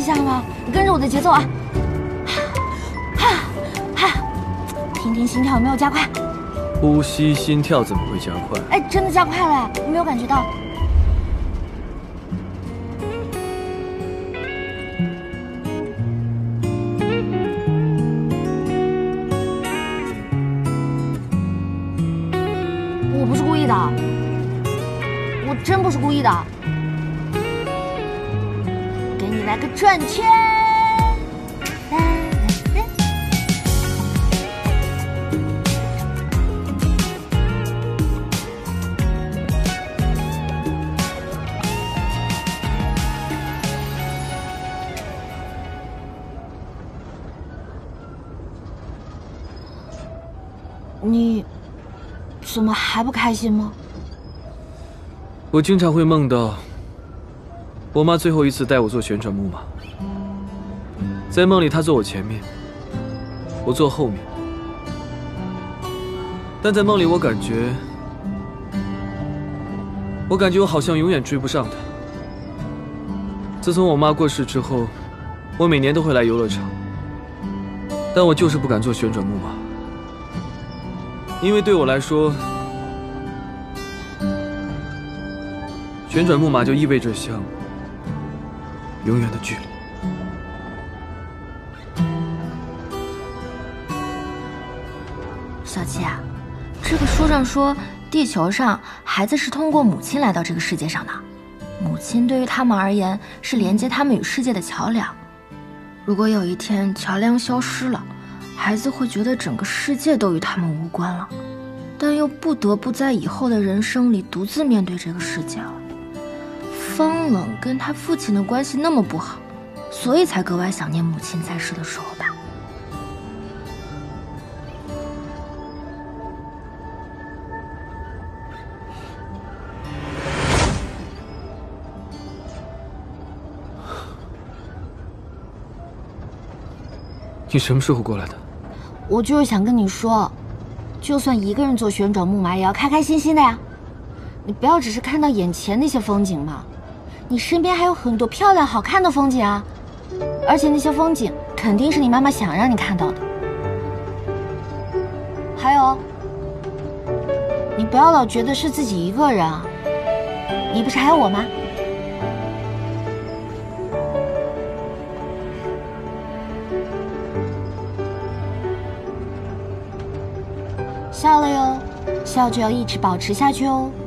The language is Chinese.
下吗？你跟着我的节奏啊！听听心跳有没有加快？ 呼吸心跳怎么会加快？ 哎，真的加快了，你没有感觉到？我不是故意的，我真不是故意的。给你来个转圈。你怎么还不开心吗？ 我经常会梦到我妈最后一次带我坐旋转木马，在梦里她坐我前面，我坐后面，但在梦里我感觉我好像永远追不上她。自从我妈过世之后，我每年都会来游乐场，但我就是不敢坐旋转木马。因为对我来说，旋转木马就意味着像永远的距离。 小七啊，这个书上说，地球上孩子是通过母亲来到这个世界上的，母亲对于他们而言是连接他们与世界的桥梁。如果有一天桥梁消失了，孩子会觉得整个世界都与他们无关了，但又不得不在以后的人生里独自面对这个世界了。方冷跟他父亲的关系那么不好，所以才格外想念母亲在世的时候吧。 你什么时候过来的？ 我就是想跟你说，就算一个人坐旋转木马，也要开开心心的呀。你不要只是看到眼前那些风景嘛，你身边还有很多漂亮好看的风景啊，而且那些风景肯定是你妈妈想让你看到的。还有，你不要老觉得是自己一个人啊，你不是还有我吗？笑了哟，笑就要一直保持下去哦。